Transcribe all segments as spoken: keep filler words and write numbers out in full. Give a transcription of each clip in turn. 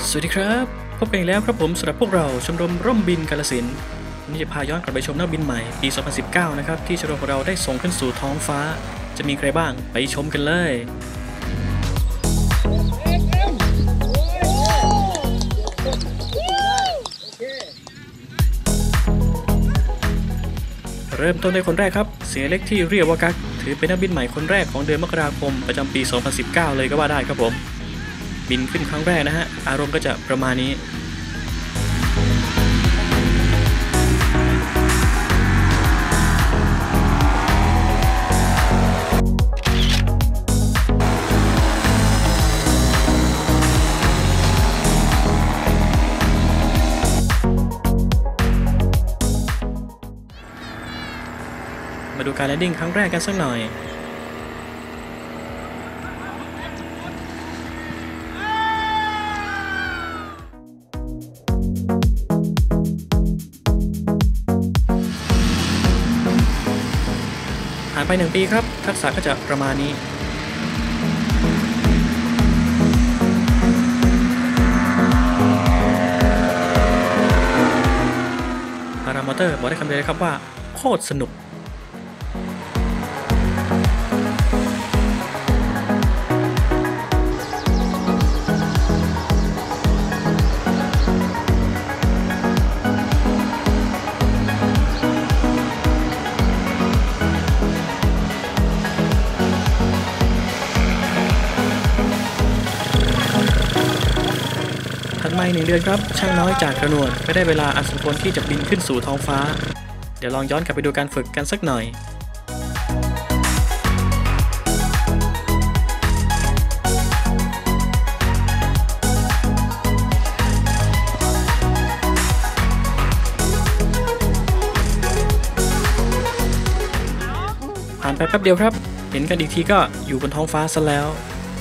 สวัสดีครับพบกันอีกแล้วครับผมสำหรับพวกเราชมรมร่มบินกาฬสินธุ์วันนี้จะพาย้อนกลับไปชมนักบินใหม่ปี สองพันสิบเก้า นะครับที่ชมรมของเราได้ส่งขึ้นสู่ท้องฟ้าจะมีใครบ้างไปชมกันเลยเริ่มต้นในคนแรกครับเสียเล็กที่เรียกว่ากั๊กถือเป็นนักบินใหม่คนแรกของเดือนมกราคมประจำปี สองพันสิบเก้า เลยก็ว่าได้ครับผมบินขึ้นครั้งแรกนะฮะอารมณ์ก็จะประมาณนี้มาดูการแลนดิ้งครั้งแรกกันสักหน่อยผ่านไปหนึ่งปีครับทักษะก็จะประมาณนี้พารามอเตอร์บอกได้คำเดียวเลยครับว่าโคตรสนุกถัดมาหนึ่งเดือนครับช่างน้อยจากกระนวลไม่ได้เวลาอันสมควรที่จะบินขึ้นสู่ท้องฟ้าเดี๋ยวลองย้อนกลับไปดูการฝึกกันสักหน่อยผ่านไปแป๊บเดียวครับเห็นกันอีกทีก็อยู่บนท้องฟ้าซะแล้ว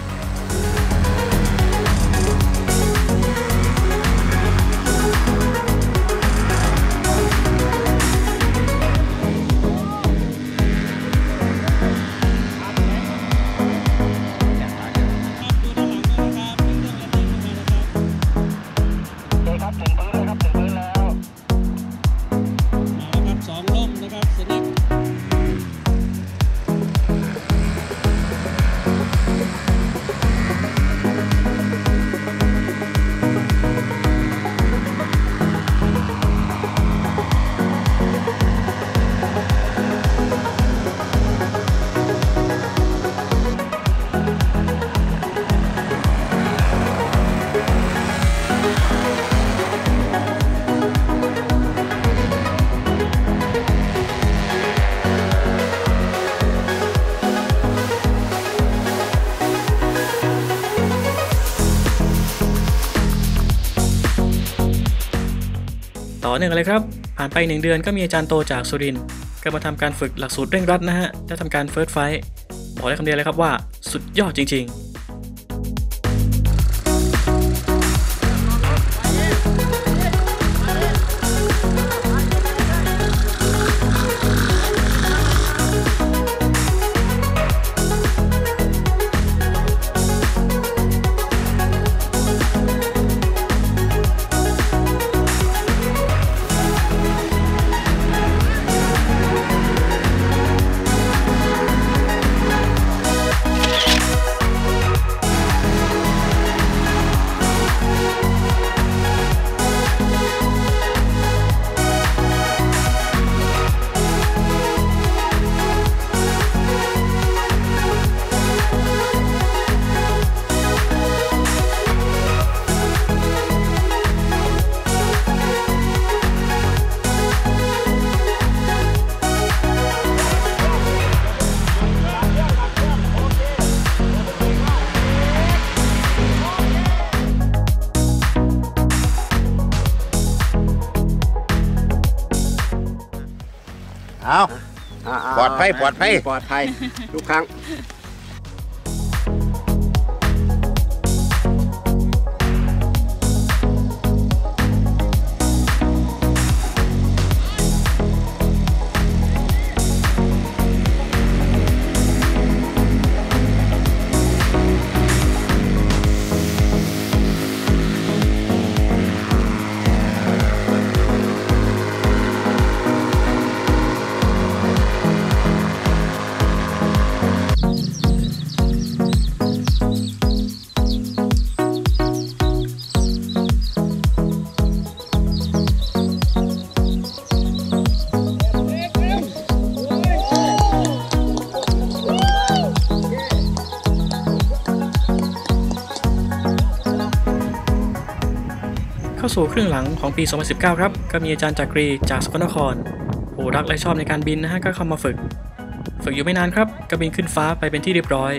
ต่อเนื่องเลยครับผ่านไปหนึ่งเดือนก็มีอาจารย์โตจากสุรินทร์ก็มาทำการฝึกหลักสูตรเร่งรัดนะฮะและทำการเฟิร์สไฟท์บอกได้คำเดียวเลยครับว่าสุดยอดจริงๆเอาปลอดภัยปลอดภัยปลอดภัยทุกครั้งเเข้าสู่ครึ่งหลังของปี สองพันสิบเก้า ครับก็มีอาจารย์จักรีจากสกลนครผู้รักและชอบในการบินนะฮะก็เข้ามาฝึกฝึกอยู่ไม่นานครับก็บินขึ้นฟ้าไปเป็นที่เรียบร้อย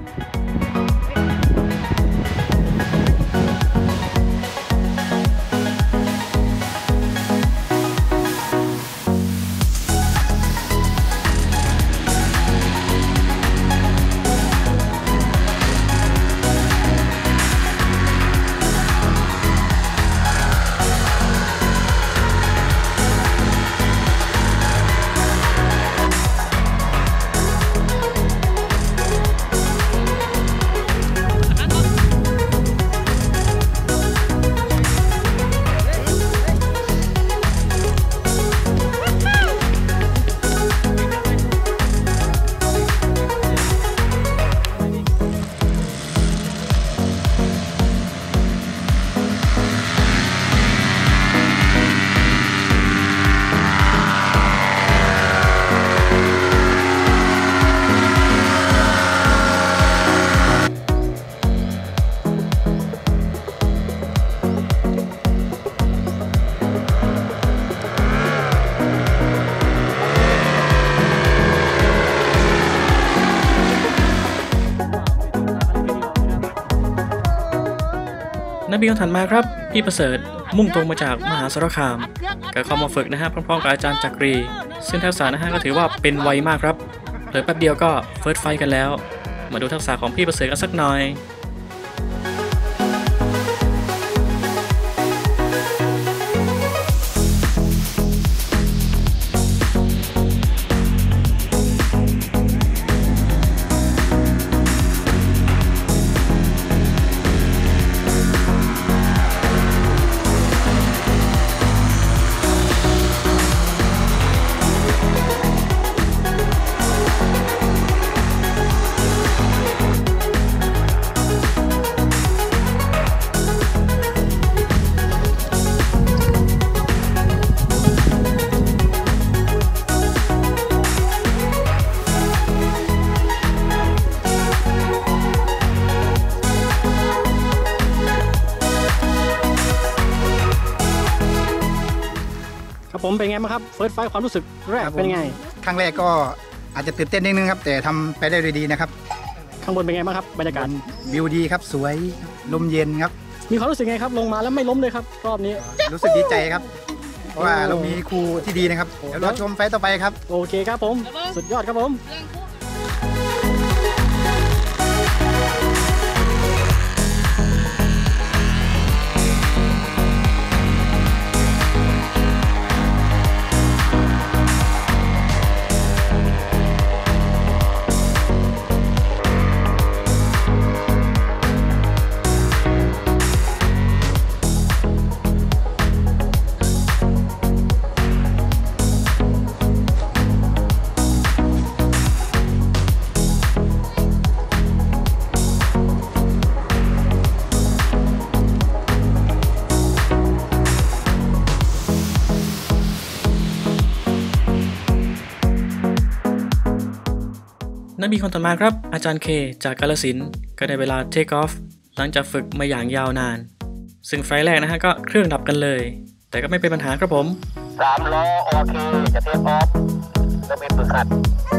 นักบินคนถัดมาครับพี่ประเสริฐมุ่งตรงมาจากมหาสารคามก็เข้ามาฝึกนะฮะพร้อมๆกับอาจารย์จักรีซึ่งทักษะนะฮะก็ถือว่าเป็นไวมากครับเผลอแป๊บเดียวก็เฟิร์สไฟท์กันแล้วมาดูทักษะของพี่ประเสริฐกันสักหน่อยผมเป็นไงบ้างครับเฟิร์สไฟท์ความรู้สึกแรกเป็นไงครั้งแรกก็อาจจะตื่นเต้นนิดนึงครับแต่ทำไปได้ด้วยดีนะครับข้างบนเป็นไงบ้างครับบรรยากาศวิวดีครับสวยลมเย็นครับมีความรู้สึกไงครับลงมาแล้วไม่ล้มเลยครับรอบนี้รู้สึกดีใจครับเพราะว่าเรามีครูที่ดีนะครับเดี๋ยวรอชมไฟต์ต่อไปครับโอเคครับผมสุดยอดครับผมนักบินคนต่อมาครับอาจารย์เคจากกาฬสินธุ์ก็ได้เวลาเทคออฟหลังจากฝึกมาอย่างยาวนานซึ่งไฟล์แรกนะฮะก็เครื่องดับกันเลยแต่ก็ไม่เป็นปัญหาครับผมสามล้อโอเคจะเทคออฟนักบินฝึกหัด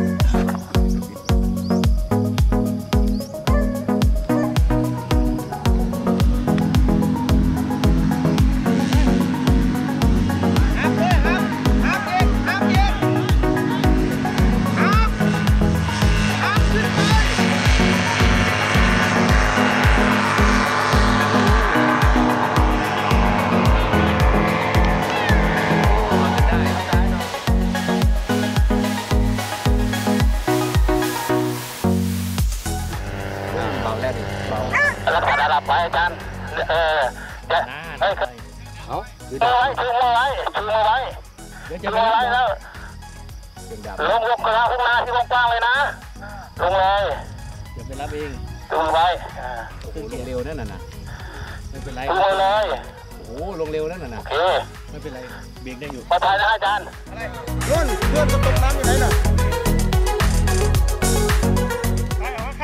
แล้วก็ระดับไปอาจารย์เออเฮ้ยเฮ้ยเอาชูมือไว้ชูมือไว้ชูมือไว้ชูมือไว้แล้วลงลงกระลาข้างหน้าที่กว้างๆเลยนะลงเลยเดี๋ยวไปรับเองชูมือไว้โอ้โหลงเร็วนั่นน่ะไม่เป็นไรชูมือเลยโอ้โหลงเร็วนั่นน่ะโอเคไม่เป็นไรเบรกได้อยู่ปลอดภัยนะอาจารย์เพื่อนเพื่อนจะตกน้ำอยู่ไหนน่ะ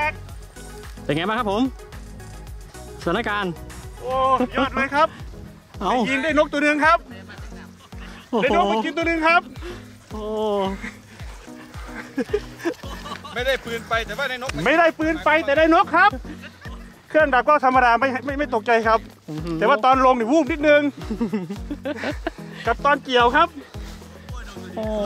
เป็นไงบ้างครับผมสถานการณ์โอ้ยอดเลยครับเอายิงได้นกตัวหนึ่งครับโอ้ได้โหนกมากินตัวหนึ่งครับโอ้ไม่ได้ปืนไปแต่ว่าได้นกไม่ได้ปืนไปแต่ได้นกครับ เครื่องดักก็ธรรมดาไม่ไม่ไม่ตกใจครับ แต่ว่าตอนลงนี่วูบนิดนึง กับตอนเกี่ยวครับโอ้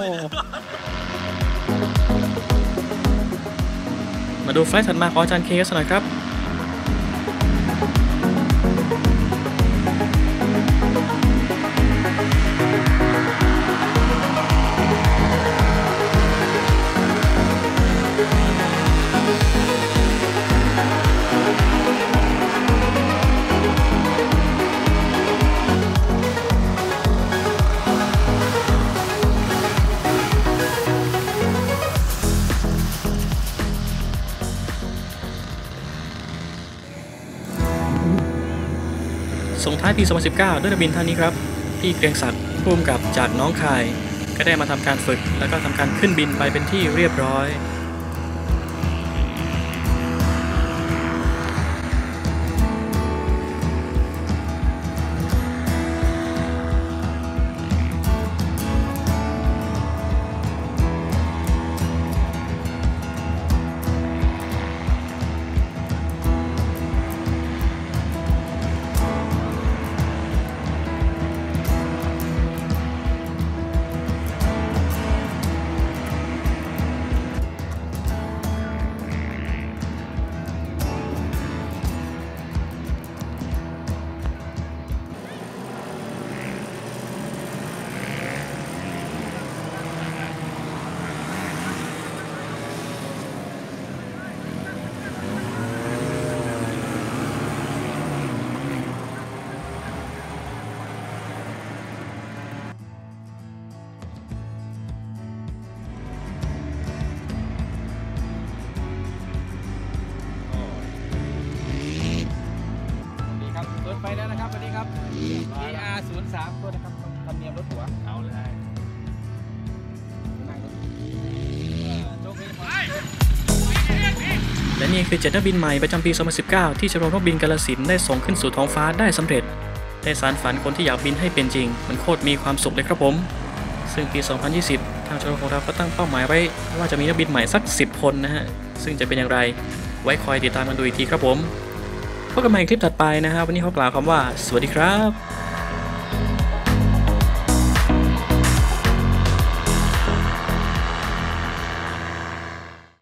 มาดูไฟล์ถัดมาของอาจารย์เคกันสักหน่อยครับ ส่งท้ายปี สองพันสิบเก้า ด้วยนักบินท่านนี้ครับ พี่เกรียงศักดิ์ผู้กำกับจากน้องคาย ก็ได้มาทำการฝึกแล้วก็ทำการขึ้นบินไปเป็นที่เรียบร้อยดีครับรถไปแล้วนะครับวันนี้ครับ อี อาร์ ศูนย์ สาม ตัวนะครับทำเนียมรถหัวเอาเลยโชคดีครับและนี่คือเจ็ดนักบินใหม่ประจำปี สองพันสิบเก้า ที่ชมรมนักบินกาฬสินธุ์ได้ส่งขึ้นสู่ท้องฟ้าได้สำเร็จ ได้สานฝันคนที่อยากบินให้เป็นจริง มันโคตรมีความสุขเลยครับผม ซึ่งปี สองพันยี่สิบ ทางชมรมของเราก็ตั้งเป้าหมายไว้ว่าจะมีนักบินใหม่สัก สิบ คนนะฮะ ซึ่งจะเป็นอย่างไร ไว้คอยติดตามกันดูอีกทีครับผม พบกันใหม่ในคลิปถัดไปนะฮะ วันนี้ขอกล่าวคำว่า สวัสดีครับ